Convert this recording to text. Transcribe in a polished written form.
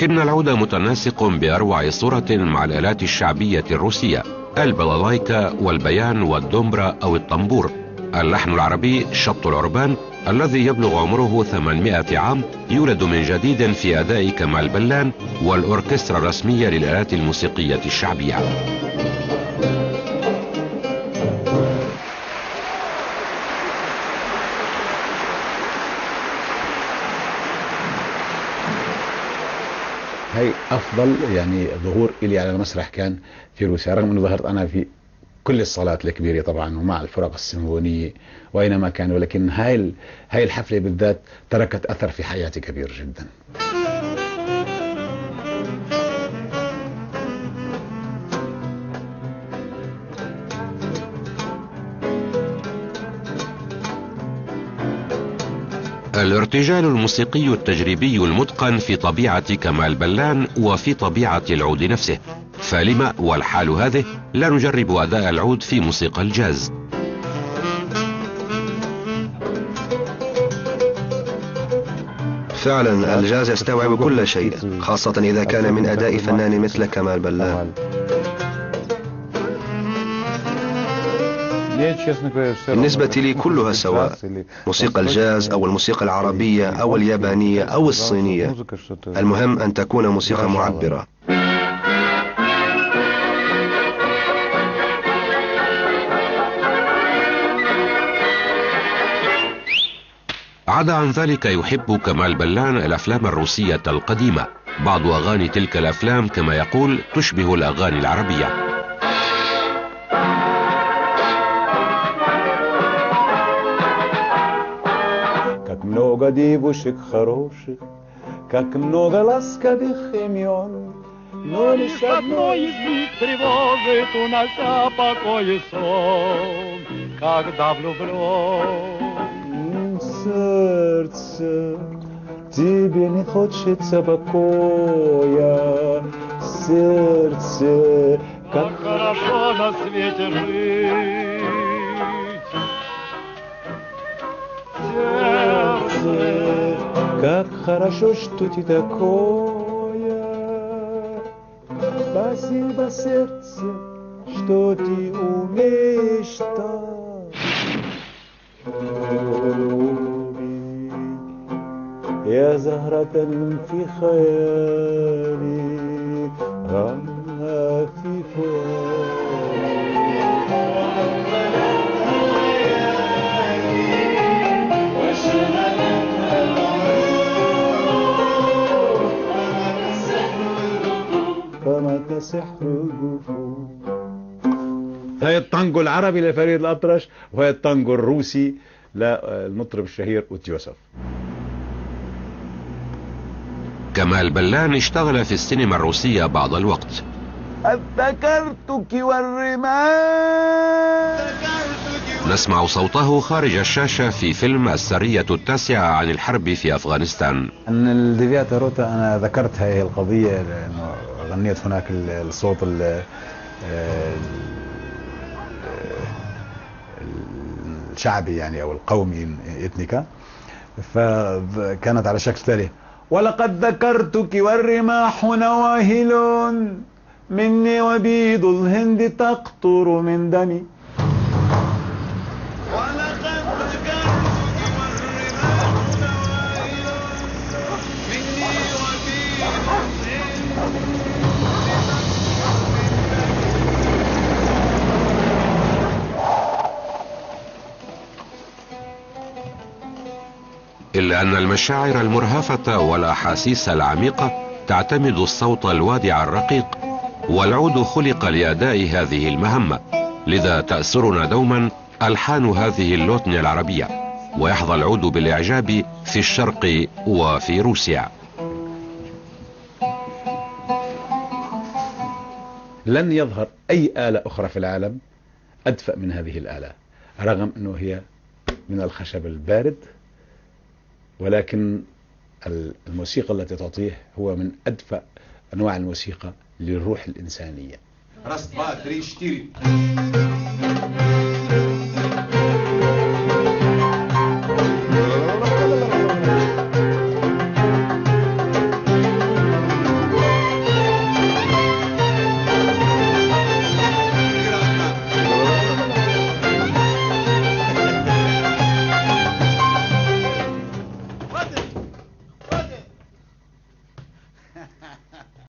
لكن العود متناسق بأروع صورة مع الآلات الشعبية الروسية، البلالايكا والبيان والدومبرا أو الطنبور. اللحن العربي شط العربان الذي يبلغ عمره 800 عام يولد من جديد في أداء كمال بلان والأوركسترا الرسمية للآلات الموسيقية الشعبية. هي أفضل يعني ظهور إلي على المسرح كان في روسيا، رغم أنه ظهرت أنا في كل الصالات الكبيرة طبعا ومع الفرق السيمفونية وأينما كان، ولكن هاي الحفلة بالذات تركت أثر في حياتي كبير جدا. الارتجال الموسيقي التجريبي المتقن في طبيعة كمال بلان وفي طبيعة العود نفسه، فلما والحال هذه لا نجرب أداء العود في موسيقى الجاز؟ فعلا الجاز يستوعب كل شيء، خاصة إذا كان من أداء فنان مثل كمال بلان. بالنسبة لي كلها سواء، موسيقى الجاز أو الموسيقى العربية أو اليابانية أو الصينية، المهم أن تكون موسيقى معبرة. عدا عن ذلك يحب كمال بلان الأفلام الروسية القديمة، بعض أغاني تلك الأفلام كما يقول تشبه الأغاني العربية. Много девушек хороших, как много ласковых имен, но лишь одно из них тревожит, унося покой и сон, когда влюблен. Сердце, тебе не хочется покоя, сердце, как хорошо на свете жить. Сердце, как хорошо, что ты такое. Спасибо, сердце, что ты умеешь так. يا زهرة في خيالي رمها في فمك سحر الجفون. هاي التانجو العربي لفريد الأطرش، وهي التانجو الروسي للمطرب الشهير أوتي يوسف. كمال بلان اشتغل في السينما الروسية بعض الوقت. افتكرتك والرمال. نسمع صوته خارج الشاشة في فيلم السرية التاسعة عن الحرب في أفغانستان. أن الديفياتا روتا أنا ذكرت هذه القضية لأنه غنيت هناك الصوت الشعبي يعني أو القومي إثنيكا، فكانت على شكل تالي: ولقد ذكرتك والرماح نواهل مني وبيض الهند تقطر من دمي. إلا أن المشاعر المرهفة والأحاسيس العميقة تعتمد الصوت الوادع الرقيق، والعود خلق لأداء هذه المهمة، لذا تأسرنا دوما ألحان هذه اللوتنة العربية، ويحظى العود بالإعجاب في الشرق وفي روسيا. لن يظهر أي آلة أخرى في العالم أدفأ من هذه الآلة، رغم أنه هي من الخشب البارد، ولكن الموسيقى التي تعطيه هو من أدفأ أنواع الموسيقى للروح الإنسانية. 1 2 3 4